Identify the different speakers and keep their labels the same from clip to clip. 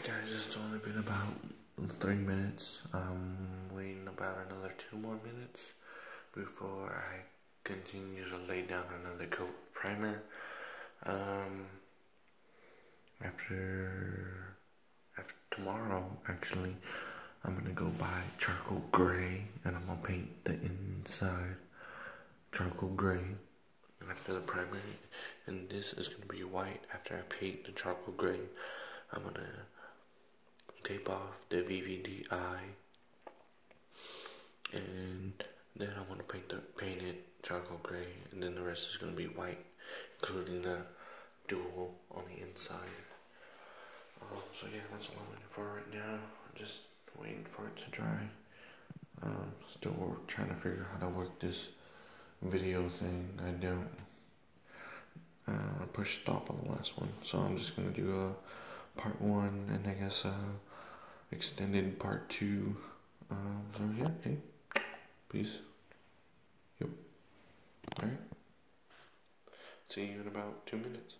Speaker 1: guys, it's only been about 3 minutes. I'm waiting about another 2 more minutes before I continue to lay down another coat of primer. After tomorrow, actually, I'm gonna go buy charcoal gray and I'm gonna paint the inside charcoal gray after the primer, and this is gonna be white after I paint the charcoal gray. I'm gonna tape off the VVDI, and then I'm gonna paint it charcoal gray, and then the rest is gonna be white, including the dual on the inside. So yeah, that's all I'm waiting for right now. I'm just waiting for it to dry. Still trying to figure out how to work this video thing. I don't. I pushed stop on the last one, so I'm just gonna do a part 1 and I guess extended part 2. So yeah, hey, peace. Yep. Alright. See you in about 2 minutes.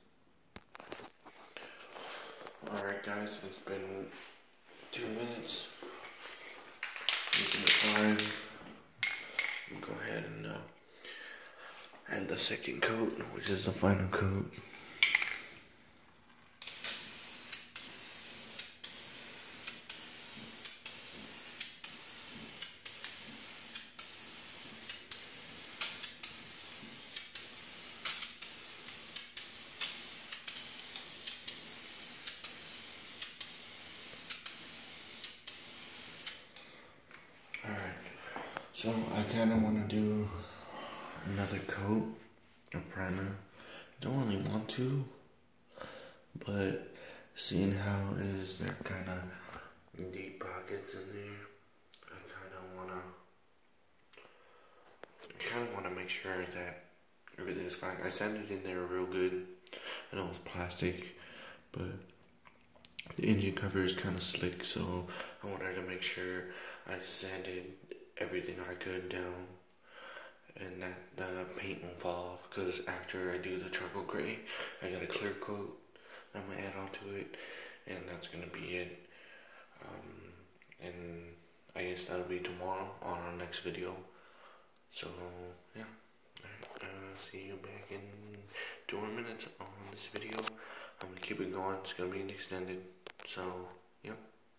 Speaker 1: Alright guys, it's been 2 minutes. Making it fine. Go ahead and add the second coat, which is the final coat. So I kind of want to do another coat of primer. I don't really want to, but seeing how is there kind of deep pockets in there, I kind of want to make sure that everything's fine. I sanded in there real good. I know it's plastic, but the engine cover is kind of slick, so I wanted to make sure I sanded everything I could down and that the paint won't fall off, because after I do the charcoal gray, I got a clear coat I'm gonna add onto it, and that's gonna be it. And I guess that'll be tomorrow on our next video. So yeah, see you back in 2 more minutes on this video. I'm gonna keep it going. It's gonna be an extended, so yeah.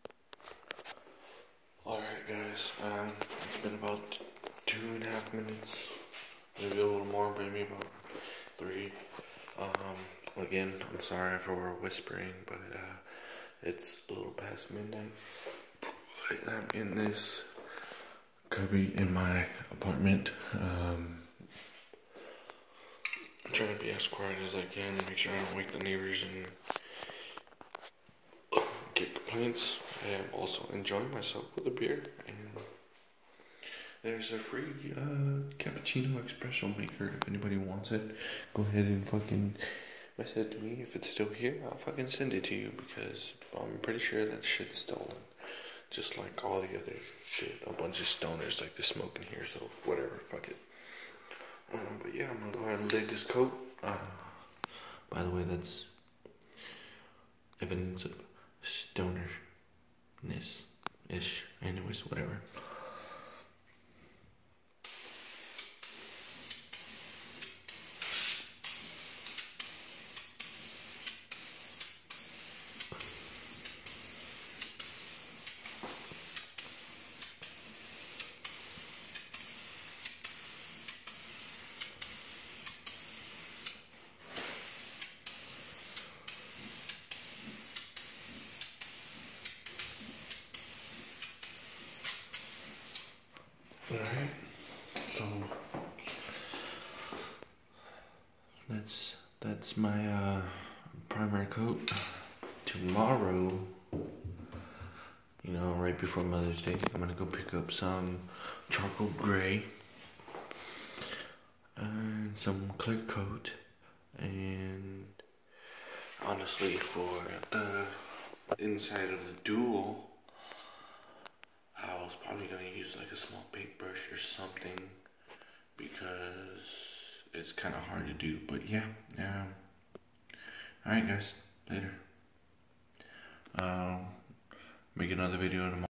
Speaker 1: Alright guys, it's been about 2.5 minutes, maybe a little more, maybe about 3. Again, I'm sorry for whispering, but it's a little past midnight. I'm in this cubby in my apartment, I'm trying to be as quiet as I can, make sure I don't wake the neighbors and get complaints. I am also enjoying myself with a beer, and there's a free cappuccino espresso maker if anybody wants it. Go ahead and fucking message me if it's still here. I'll fucking send it to you, because I'm pretty sure that shit's stolen, just like all the other shit. A bunch of stoners like to smoke in here, so whatever, fuck it. But yeah, I'm gonna go ahead and lay this coat. By the way, that's evidence of stonerness-ish. Anyways, whatever. Alright, so that's my primer coat. Tomorrow, you know, right before Mother's Day, I'm gonna go pick up some charcoal gray and some clear coat, and honestly, for the inside of the dual, I was probably gonna use like a small paintbrush or something, because it's kind of hard to do. But yeah, alright guys, later. make another video tomorrow.